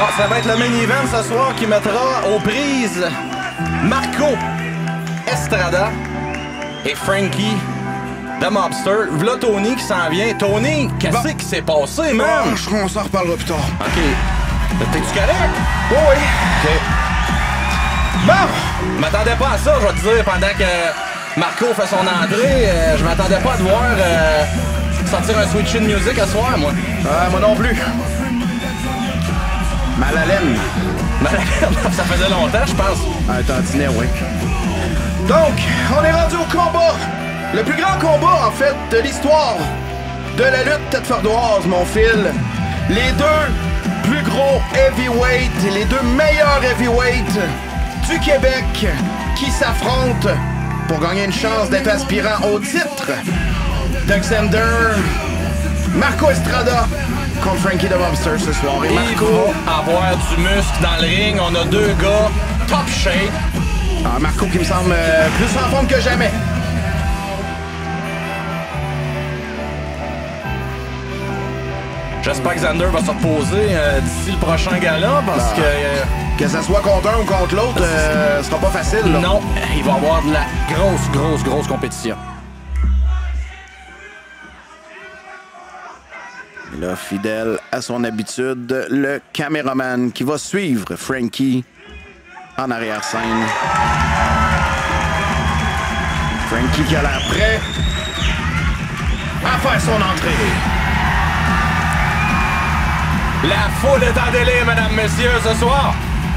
Ah, ça va être le main event ce soir qui mettra aux prises Marco Estrada et Frankie The Mobster. V'là Tony qui s'en vient. Tony, qu'est-ce qui s'est passé, man? On s'en reparlera plus tard. OK. T'es-tu correct? Oh oui. OK. Bon! Je m'attendais pas à ça, je vais te dire, pendant que Marco fait son entrée. Je m'attendais pas à te voir sortir un Sweet Chin Music à soir, moi. Moi non plus. Mal à laine. Mal à laine, ça faisait longtemps, je pense. Un tantinet, oui. Donc, on est rendu au combat. Le plus grand combat, en fait, de l'histoire de la lutte tête-fardoise, mon fil. Les deux plus gros heavyweights, les deux meilleurs heavyweights du Québec qui s'affrontent pour gagner une chance d'être aspirant au titre. Doug Sander, Marco Estrada contre Frankie The Mobster ce soir. Et Marco va avoir du muscle dans le ring. On a deux gars top shape. Ah, Marco qui me semble plus en forme que jamais. J'espère que Xander va se reposer d'ici le prochain gala parce que ça soit contre un ou contre l'autre, ce sera pas facile. Là. Non, il va avoir de la grosse compétition. Et là, fidèle à son habitude, le caméraman qui va suivre Frankie en arrière-scène. Frankie qui a l'air prêt à faire son entrée. La foule est en délire, mesdames, messieurs, ce soir.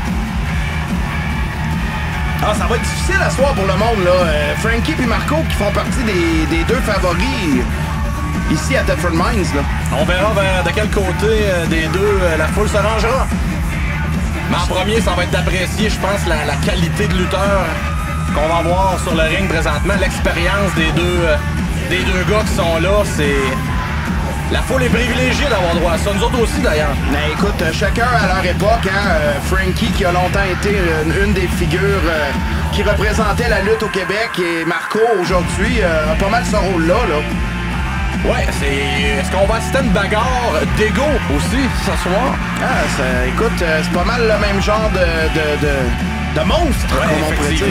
Ah, ça va être difficile à soir pour le monde, là. Frankie et Marco qui font partie des deux favoris ici à Thetford Mines, là. On verra de quel côté des deux la foule se rangera. Mais en premier, ça va être d'apprécier, je pense, la qualité de lutteur qu'on va voir sur le ring présentement. L'expérience des deux gars qui sont là, c'est... La foule est privilégiée d'avoir droit à ça. Nous autres aussi, d'ailleurs. Mais écoute, chacun à leur époque, hein, Frankie qui a longtemps été une des figures qui représentait la lutte au Québec et Marco, aujourd'hui, a pas mal ce rôle-là, là. Ouais, est-ce qu'on va assister à une bagarre d'ego aussi, ce soir? Ah, écoute, c'est pas mal le même genre de monstre, ouais, comme on pourrait dire.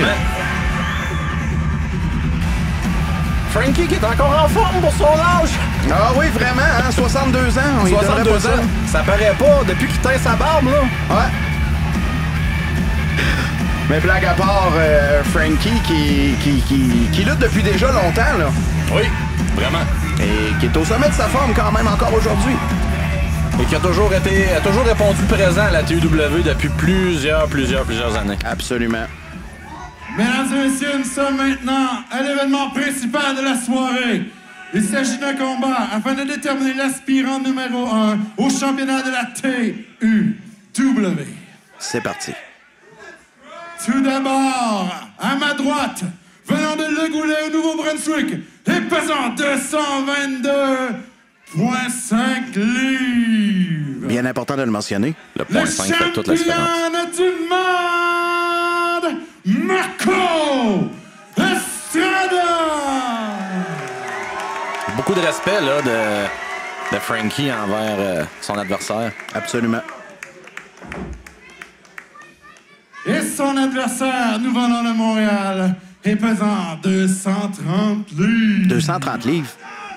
Frankie qui est encore en forme pour son âge. Ah oui, vraiment, hein, 62 ans. 62 ans. Ça paraît pas depuis qu'il teint sa barbe, là. Ouais. Mais blague à part, Frankie qui lutte depuis déjà longtemps, là. Oui, vraiment. Et qui est au sommet de sa forme quand même encore aujourd'hui. Et qui a toujours répondu présent à la TEW depuis plusieurs années. Absolument. Mesdames et messieurs, nous sommes maintenant à l'événement principal de la soirée. Il s'agit d'un combat afin de déterminer l'aspirant numéro 1 au championnat de la TEW. C'est parti. Tout d'abord, à ma droite, venant de Le Goulet au Nouveau-Brunswick, et pesant 222,5 livres. Bien important de le mentionner. Le point 5 fait toute la différence. Du monde, Marco Estrada! Beaucoup de respect là, de Frankie envers son adversaire. Absolument. Et son adversaire, nous venons de Montréal, est pesant 230 livres. 230 livres?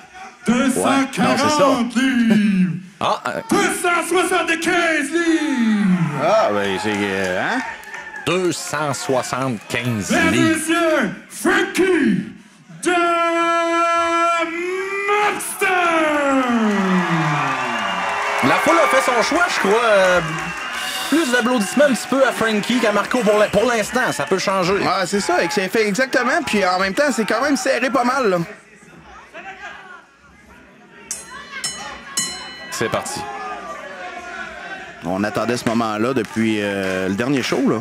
240 livres. Ah, 275 livres. Ah, ben c'est... hein? 275 Mesdames et livres. messieurs, Frankie The Mobster! La foule a fait son choix, je crois. Plus d'applaudissements un petit peu à Frankie qu'à Marco pour l'instant. Ça peut changer. Ah, c'est ça, et que c'est fait exactement. Puis en même temps, c'est quand même serré pas mal, là. C'est parti. On attendait ce moment-là depuis le dernier show, là.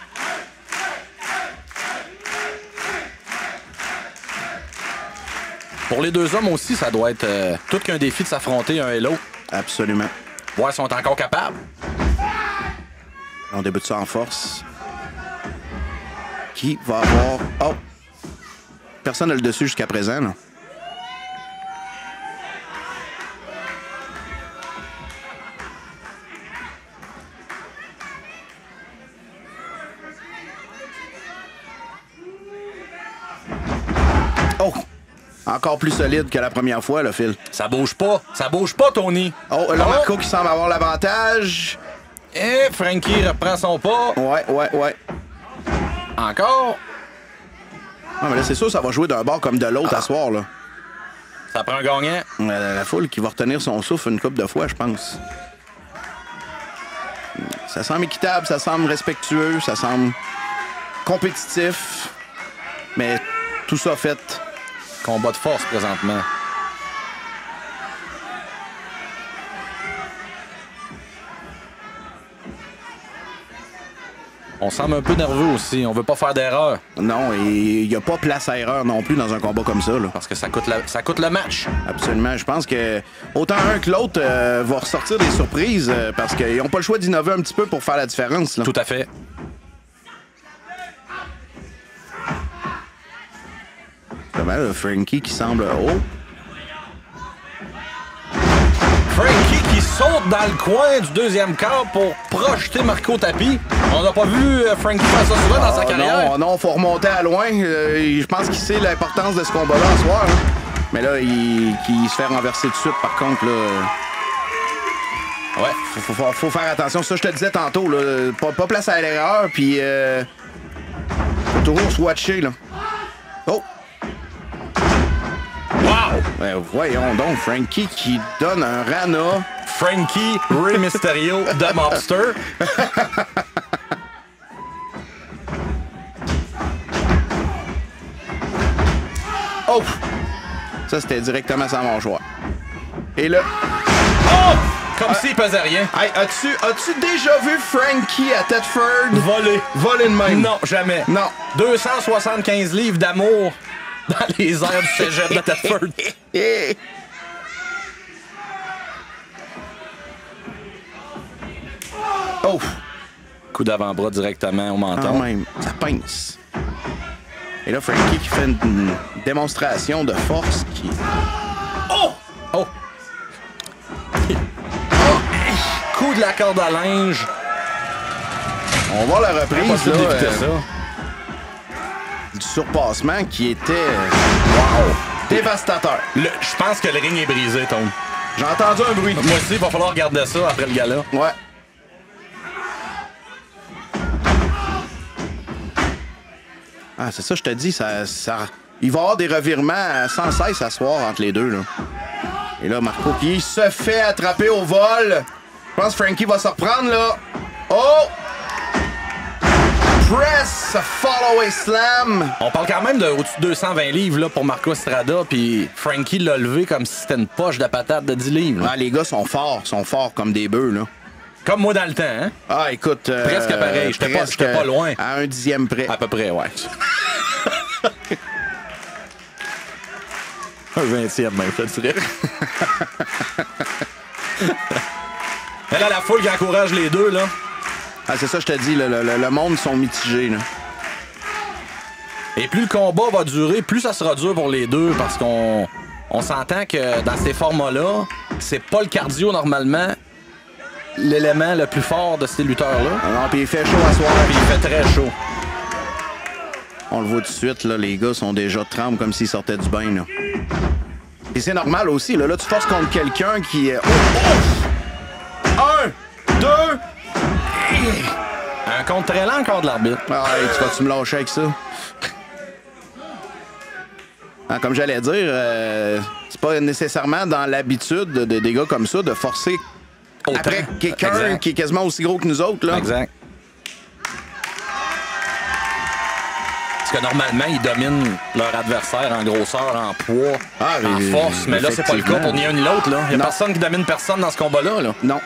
Pour les deux hommes aussi, ça doit être tout qu'un défi de s'affronter un et l'autre. Absolument. Ouais, ils sont encore capables. On débute ça en force. Qui va avoir... Oh! Personne n'a le dessus jusqu'à présent, là. Encore plus solide que la première fois, là, Phil. Ça bouge pas, Tony. Oh, là, Marco qui semble avoir l'avantage. Et Frankie reprend son pas. Ouais. Encore. Ah, mais là, c'est sûr, ça va jouer d'un bord comme de l'autre à soir, là. Ça prend un gagnant. La foule qui va retenir son souffle une couple de fois, je pense. Ça semble équitable, ça semble respectueux, ça semble compétitif. Mais tout ça fait... Combat de force présentement. On semble un peu nerveux aussi. On veut pas faire d'erreur. Non, et il n'y a pas place à erreur non plus dans un combat comme ça, là. Parce que ça coûte le match. Absolument. Je pense que autant un que l'autre va ressortir des surprises parce qu'ils n'ont pas le choix d'innover un petit peu pour faire la différence, là. Tout à fait. Comment, là, Frankie qui semble haut. Frankie qui saute dans le coin du deuxième quart pour projeter Marco au tapis. On n'a pas vu Frankie faire ça souvent dans sa carrière. Non, faut remonter à loin. Je pense qu'il sait l'importance de ce combat-là ce soir. Hein. Mais là, il se fait renverser tout de suite, par contre, là. Ouais. Faut faire attention. Ça, je te le disais tantôt, là. Pas place à l'erreur, puis faut toujours se watcher, là. Oh! Wow! Ouais, voyons donc, Frankie qui donne un Rana. Frankie Rey Mysterio de Mobster. Oh! Ça, c'était directement sans mon choix. Et là... Oh! Comme s'il pesait rien. Hey, as-tu déjà vu Frankie à Thetford? Voler de même? Non, jamais. Non. 275 livres d'amour dans les airs du cégep de Thetford. Oh! Coup d'avant-bras directement au menton. Quand même, ça pince. Et là, Frankie qui fait une démonstration de force qui... Oh! Oh! Coup de la corde à linge. On va voir la reprise, là, ça. Du surpassement qui était... Wow! Dévastateur. Je pense que le ring est brisé, Tom. J'ai entendu un bruit. Moi aussi, il va falloir regarder ça après le gala. Ouais. Ah, c'est ça, je te dis, il va y avoir des revirements sans cesse à soir entre les deux, là. Et là, Marco qui se fait attraper au vol. Je pense que Frankie va se reprendre, là. Oh! Press, follow slam. On parle quand même de au-dessus de 220 livres là, pour Marco Estrada, puis Frankie l'a levé comme si c'était une poche de patates de 10 livres. Là. Ah, les gars sont forts comme des bœufs, là. Comme moi dans le temps, hein? Ah, écoute... presque pareil, j'étais pas loin. À 1/10 près. À peu près, ouais. Un 20e même, je te dirais. Mais là, la foule qui encourage les deux, là. Ah, c'est ça, je te dis, le monde sont mitigés, là. Et plus le combat va durer, plus ça sera dur pour les deux, parce qu'on s'entend que dans ces formats-là, c'est pas le cardio, normalement, l'élément le plus fort de ces lutteurs-là. Ah non, puis il fait chaud à soir. Puis il fait très chaud. On le voit tout de suite, là, les gars sont déjà trembles comme s'ils sortaient du bain, là. Et c'est normal aussi, là. Là, tu forces contre quelqu'un qui... Un, deux... Un compte très lent encore de l'arbitre. Ah, hey, tu vas-tu me lâcher avec ça? Ah, comme j'allais dire, c'est pas nécessairement dans l'habitude des gars comme ça de forcer après quelqu'un qui est quasiment aussi gros que nous autres, là. Exact. Parce que normalement, ils dominent leur adversaire en grosseur, en poids, en force. Mais là, c'est pas le cas pour ni un ni l'autre. Il n'y a personne qui domine personne dans ce combat-là. Là. Non.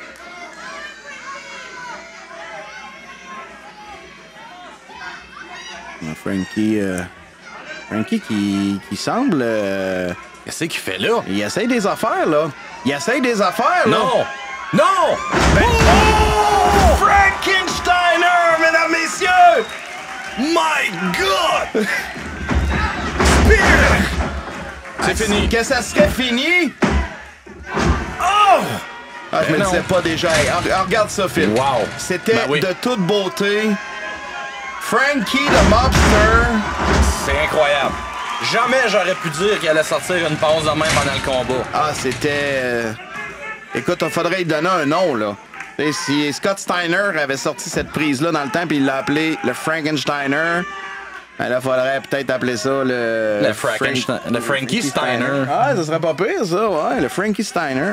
Frankie qui semble... Qu'est-ce qu'il fait là? Il essaye des affaires, là. Non! Non! Ben... Oh! Frankensteiner, mesdames, messieurs! My God! Spear! C'est fini. Que ça serait fini? Oh! Ah, je me disais pas déjà. Hey, regarde ça, Phil. Wow. C'était de toute beauté. Frankie the Mobster. C'est incroyable. Jamais j'aurais pu dire qu'il allait sortir une pause de main pendant le combat. Ah, c'était... Écoute, il faudrait lui donner un nom, là. Et si Scott Steiner avait sorti cette prise-là dans le temps puis il l'a appelé le Frankensteiner, ben là, il faudrait peut-être appeler ça le Frankie Steiner. Ah, ça serait pas pire, ça, ouais, le Frankie Steiner.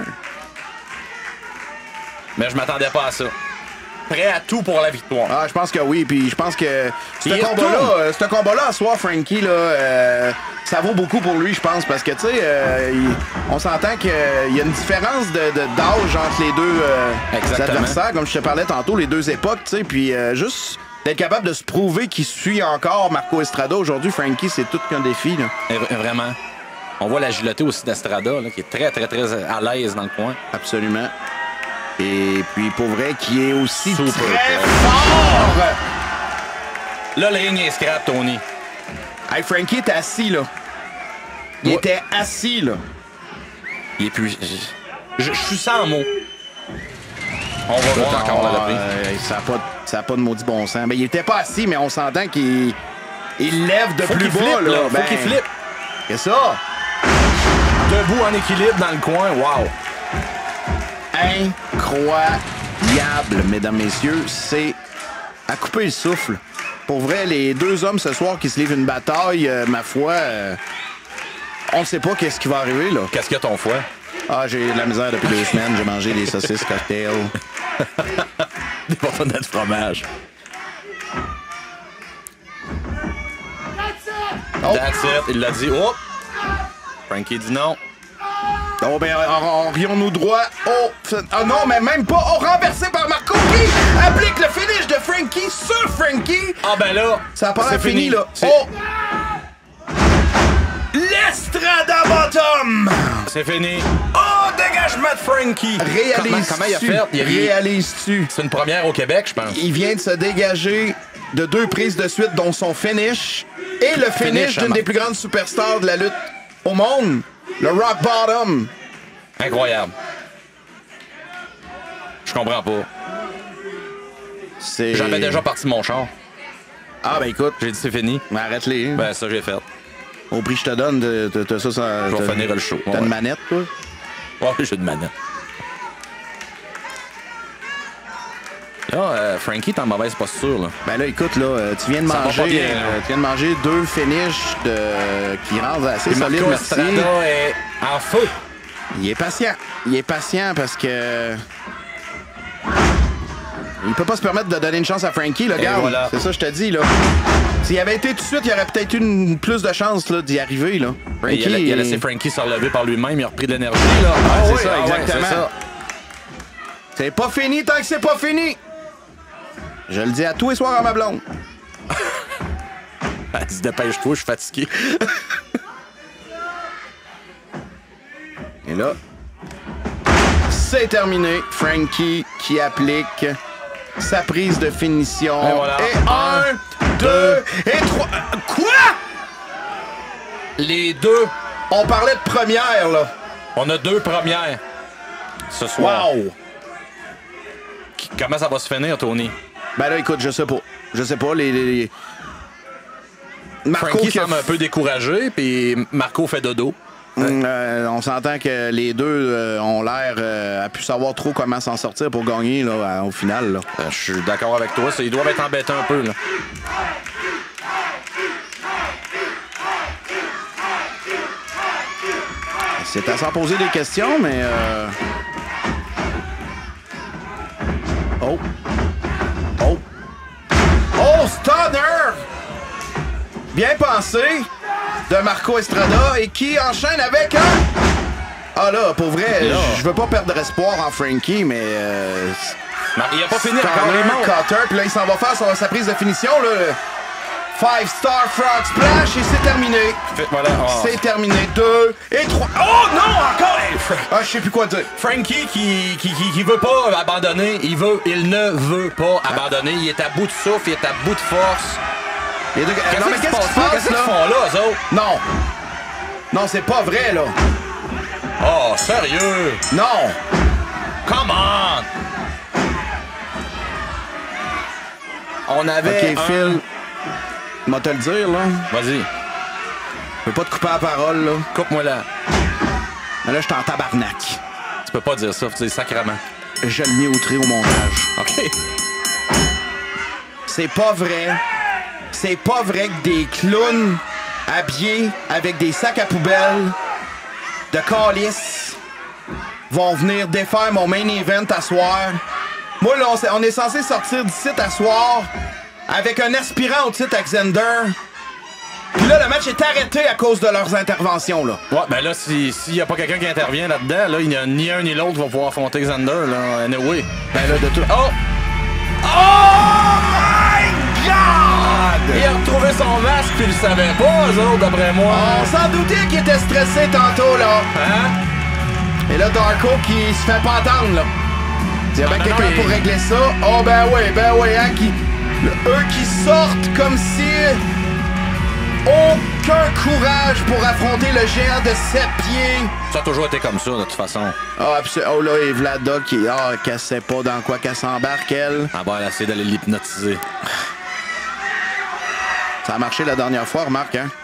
Mais je m'attendais pas à ça. Prêt à tout pour la victoire. Ah, je pense que oui, puis je pense que ce combat-là, à soir, Frankie, là, ça vaut beaucoup pour lui, je pense, parce que, tu sais, on s'entend qu'il y a une différence d'âge entre les deux adversaires, comme je te parlais tantôt, les deux époques, tu sais, puis juste d'être capable de se prouver qu'il suit encore Marco Estrada aujourd'hui, Frankie, c'est tout qu'un défi, là. Et vraiment. On voit l'agilité aussi d'Estrada, là, qui est très, très, très à l'aise dans le coin. Absolument. Et puis, pour vrai, qui est aussi super très fort! Là, le ring est scrap, Tony. Hey, Frankie était assis, là. Il était assis, là. Il est plus... Je suis sans mots. On va voir encore la reprise. Ça n'a pas de maudit bon sens. Ben, il était pas assis, mais on s'entend qu'il lève de plus bas, flippe, là. Faut qu'il flippe. C'est ça. Debout en équilibre dans le coin, wow. Incroyable, mesdames, messieurs. C'est à couper le souffle. Pour vrai, les deux hommes ce soir qui se livrent une bataille, ma foi, on ne sait pas qu'est-ce qui va arriver, là. Qu'est-ce qu'il y a ton foie? Ah, j'ai de la misère depuis 2 semaines. J'ai mangé des saucisses cocktails. Des bâtonnets de fromage. That's it. Il l'a dit. Oh! Frankie dit non. Oh, ben, aurions-nous droit au... Ah non, mais même pas au renversé par Marco qui applique le finish de Frankie sur Frankie. Ah, ben là, ça a pas fini, là. Oh! L'Estrada Bottom! C'est fini. Oh, dégagement de Frankie! Comment il a fait? Réalises-tu? C'est une première au Québec, je pense. Il vient de se dégager de 2 prises de suite, dont son finish et le finish d'une des plus grandes superstars de la lutte au monde, le Rock Bottom. Incroyable. Je comprends pas. J'avais déjà parti mon char. Ah, ben écoute. J'ai dit c'est fini. Mais arrête-les. Hein. Ben ça, j'ai fait. Au prix que je te donne, t'as ça... Je vais finir le show. T'as une manette, toi? Ouais, j'ai une manette. Là, Frankie, t'es en mauvaise posture, là. Ben là, écoute, là, tu viens de manger 2 finishes qui rendent assez solides, Marco merci. Estrada est en feu. Il est patient. Il est patient parce que... Il peut pas se permettre de donner une chance à Frankie, là, regarde. Voilà. C'est ça, je te dis, là. S'il avait été tout de suite, il y aurait peut-être eu plus de chance d'y arriver, là. Frankie, il a laissé Frankie se relever par lui-même, il a repris de l'énergie, là. C'est ça, exactement. C'est pas fini tant que c'est pas fini. Je le dis à tous les soirs à ma blonde. Elle dit, dépêche-toi, je suis fatigué. Et là, c'est terminé. Frankie qui applique sa prise de finition. Et voilà. Et 1, 2 et 3. Quoi? Les deux. On parlait de première, là. On a 2 premières ce soir. Wow! Comment ça va se finir, Tony? Ben là, écoute, je sais pas. Je sais pas, Marco Frankie semble un peu découragé, puis Marco fait dodo. On s'entend que les deux ont l'air à pu savoir trop comment s'en sortir pour gagner là, au final. Je suis d'accord avec toi. Ils doivent être embêtés un peu. Là. C'est à s'en poser des questions, mais... Oh! Oh! Oh, Stunner! Bien pensé de Marco Estrada et qui enchaîne avec un... Ah là, pour vrai, je veux pas perdre espoir en Frankie, mais... il a pas fini encore. Cutter, puis là, il s'en va faire sa prise de finition, là. 5-star frog splash et c'est terminé. Voilà. Oh. C'est terminé. 2 et 3. Oh non, encore! Ah, je sais plus quoi dire. Frankie qui veut pas abandonner. Il ne veut pas abandonner. Il est à bout de souffle, il est à bout de force. Non, mais qu'est-ce qui se passe, qu'est-ce qu'ils font là, eux autres? Non. Non, c'est pas vrai, là. Oh, sérieux? Non. Come on! On avait OK, Phil, moi te le dire, là. Vas-y. Je peux pas te couper la parole, là. Coupe-moi là. Mais là, je suis en tabarnak. Tu peux pas dire ça, faut dire sacrement. Je le mets outré au montage. OK. C'est pas vrai. C'est pas vrai que des clowns habillés avec des sacs à poubelle de calice vont venir défaire mon main event à soir. Moi, là, on est censé sortir d'ici à soir avec un aspirant au titre Alexander. Puis là, le match est arrêté à cause de leurs interventions, là. Ouais, ben là, s'il y a pas quelqu'un qui intervient là-dedans, là, il n'y a ni un ni l'autre qui va pouvoir affronter Xander, là. Anyway. Ben là, de tout... Oh! Oh my God! Il a retrouvé son masque puis il le savait pas, eux autres, d'après moi. On s'en doutait qu'il était stressé tantôt, là. Hein? Et là, Darko qui se fait pas attendre, là. Il y a bien non, quelqu'un mais- pour régler ça. Oh, ben oui, hein, eux qui sortent comme si... Aucun courage pour affronter le géant de 7 pieds. Ça a toujours été comme ça, de toute façon. Ah, oh là, et Vlada qui... Ah, qu'elle sait pas dans quoi qu'elle s'embarque, elle. Ah ben, elle a essayé d'aller l'hypnotiser. Ça a marché la dernière fois, remarque, hein?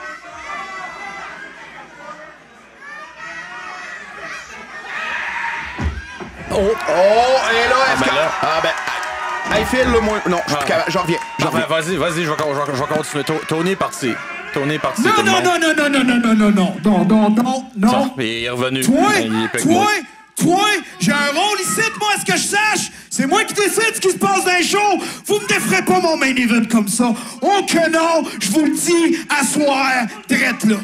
Oh! Oh, et là, est-ce ben que... là. Ah, ben... Hey, Phil, le moins... Non, je suis plus capable. J'en reviens. Enfin, vas-y, je vais continuer. Tony est parti. Tony est parti. Non, tout le non, monde. non, non, non, non, non, non, non, non, non, non, Ça, non. il est revenu. Toi, Il est avec moi. toi, j'ai un rôle ici, moi, à ce que je sache. C'est moi qui décide ce qui se passe dans les shows. Vous me déferez pas mon main event comme ça. Oh que non, je vous le dis, à soir, drette là.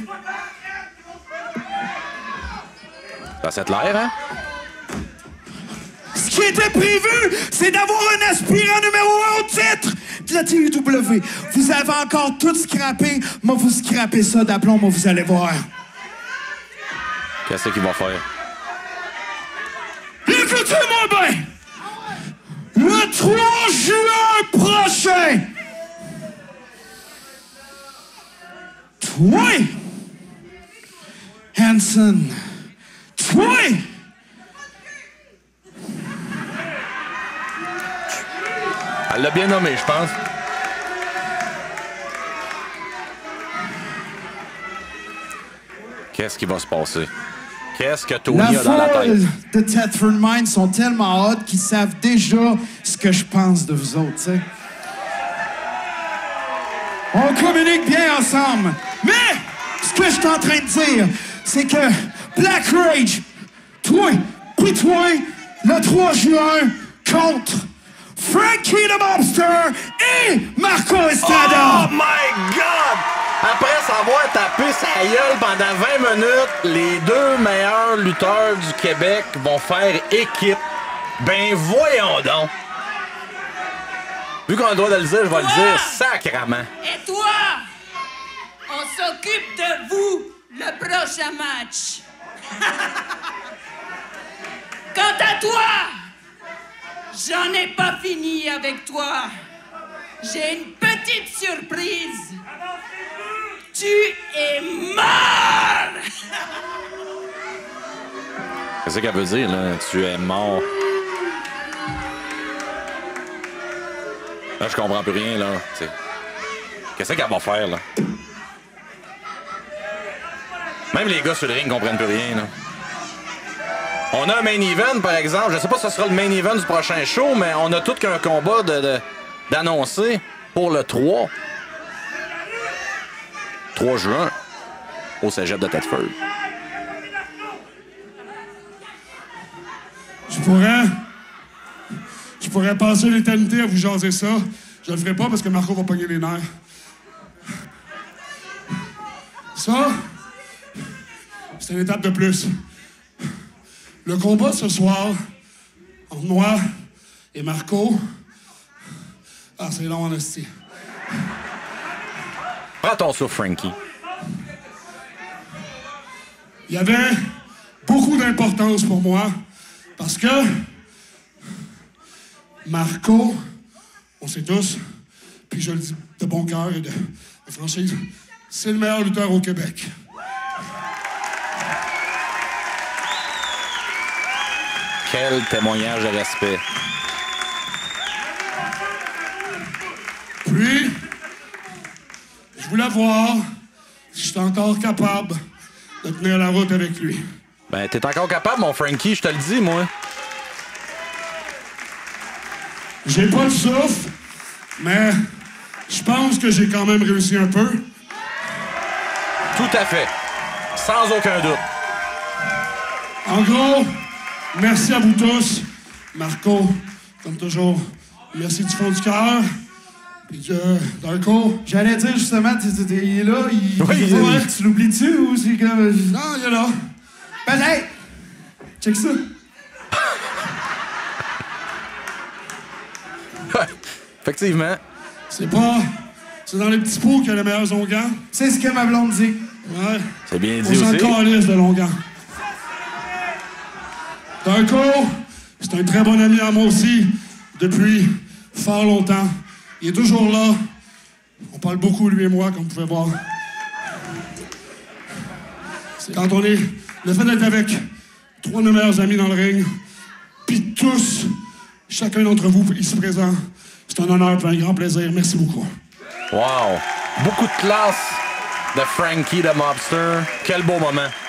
Ça c'est l'air, hein? Ce qui était prévu, c'est d'avoir un aspirant numéro 1 au titre de la TUW. Vous avez encore tout scrappé. Moi, vous scrappez ça d'aplomb, moi, vous allez voir. Qu'est-ce qu'il va faire? Écoutez-moi bien! Le 3 juin prochain! Toi! Hanson! Toi! Elle l'a bien nommé, je pense. Qu'est-ce qui va se passer? Qu'est-ce que Tony La a dans la tête? foule de Thetford Mines sont tellement hot qu'ils savent déjà ce que je pense de vous autres, tu sais. On communique bien ensemble. Mais, ce que je suis en train de dire, c'est que Black Rage, toi, puis toi, le 3 juin, contre Frankie the Mobster et Marco Estrada. Oh my God! Après s'avoir tapé sa gueule pendant 20 minutes, les deux meilleurs lutteurs du Québec vont faire équipe. Ben voyons donc! Vu qu'on a le droit de le dire, je vais le dire sacrament. Et toi, on s'occupe de vous le prochain match. Quant à toi, j'en ai pas fini avec toi. J'ai une petite surprise. Tu es mort! Qu'est-ce qu'elle veut dire, là? Tu es mort. Là, je comprends plus rien, là. T'sais. Qu'est-ce qu'elle va faire, là? Même les gars sur le ring comprennent plus rien, là. On a un main event, par exemple. Je sais pas si ce sera le main event du prochain show, mais on a tout qu'un combat d'annoncer pour le 3 juin au cégep de Thetford. Je pourrais passer l'éternité à vous jaser ça. Je le ferai pas parce que Marco va pogner les nerfs. Ça, c'est une étape de plus. Le combat ce soir, entre moi et Marco, ah, c'est long en esti. Prends ton souffle, Frankie. Il y avait beaucoup d'importance pour moi parce que Marco, on sait tous, puis je le dis de bon cœur et de franchise, c'est le meilleur lutteur au Québec. Quel témoignage de respect. Puis, je voulais voir si suis encore capable de tenir la route avec lui. Ben, t'es encore capable, mon Frankie, je te le dis, moi. J'ai pas de souffle, mais je pense que j'ai quand même réussi un peu. Tout à fait. Sans aucun doute. En gros, merci à vous tous. Marco, comme toujours, merci du fond du cœur. Puis Darko. J'allais dire justement, il est là, Oui, tu l'oublies-tu ou c'est comme. Non, il est là. Ben, hey! Check ça. Effectivement. C'est dans les petits pots qu'il y a les meilleurs onguents. C'est ce que ma blonde dit. Ouais. C'est bien On dit s'en aussi. calisse de l'onguent. Darko, c'est un très bon ami à moi aussi, depuis fort longtemps. Il est toujours là. On parle beaucoup, lui et moi, comme vous pouvez voir. Quand on est... Le fait d'être avec 3 de nos meilleurs amis dans le ring, puis tous, chacun d'entre vous ici présent, c'est un honneur et un grand plaisir. Merci beaucoup. Wow. Beaucoup de classe de Frankie, de Mobster. Quel beau moment.